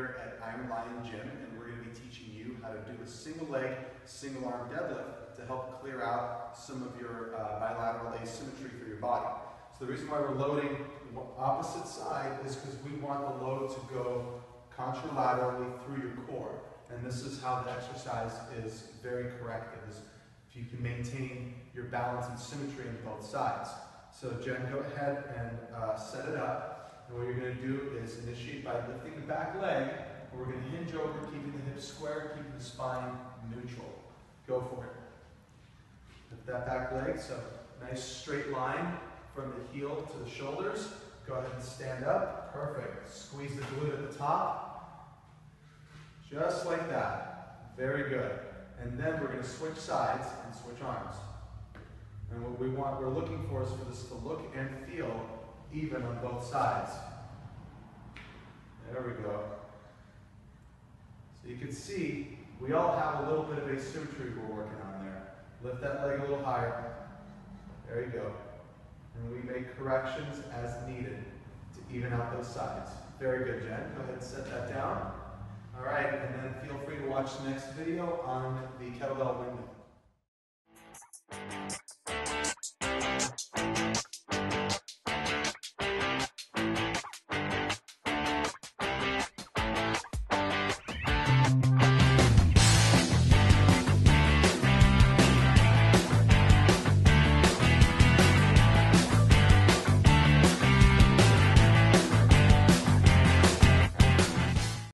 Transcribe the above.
here at Iron Lion Gym, and we're going to be teaching you how to do a single leg, single arm deadlift to help clear out some of your bilateral asymmetry for your body. So the reason why we're loading the opposite side is because we want the load to go contralaterally through your core. And this is how the exercise is very corrective, is if you can maintain your balance and symmetry on both sides. So Jen, go ahead and set it up. And what you're going to do is initiate by lifting the back leg, and we're going to hinge over, keeping the hips square, keeping the spine neutral. Go for it. Lift that back leg, so nice straight line from the heel to the shoulders. Go ahead and stand up. Perfect. Squeeze the glute at the top. Just like that. Very good. And then we're going to switch sides and switch arms. And what we're looking for is for this to look and feel even on both sides. There we go. So you can see we all have a little bit of asymmetry we're working on there. Lift that leg a little higher. There you go. And we make corrections as needed to even out those sides. Very good, Jen. Go ahead and set that down. All right, and then feel free to watch the next video on the kettlebell windmill.